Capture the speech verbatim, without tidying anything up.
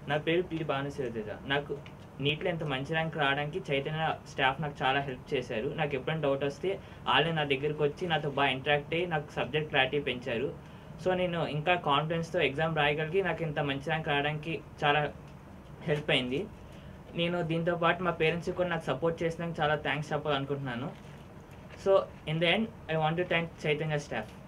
నా పేరు పి భాను శివతేజ. నాకు నీట్లో ఎంత మంచి ర్యాంక్ రావడానికి చైతన్య స్టాఫ్ నాకు చాలా హెల్ప్ చేశారు. నాకు ఎప్పుడైనా డౌట్ వస్తే వాళ్ళే నా దగ్గరికి వచ్చి నాతో బాగా ఇంటరాక్ట్ అయ్యి నాకు సబ్జెక్ట్ క్లారిటీ పెంచారు. సో నేను ఇంకా కాన్ఫిడెన్స్తో ఎగ్జామ్ రాయగలిగి నాకు ఇంత మంచి ర్యాంక్ రావడానికి చాలా హెల్ప్ అయింది. నేను దీంతో పాటు మా పేరెంట్స్కి కూడా నాకు సపోర్ట్ చేసినందుకు చాలా థ్యాంక్స్ చెప్పాలనుకుంటున్నాను. So in the end I want to thank Chaitanya staff.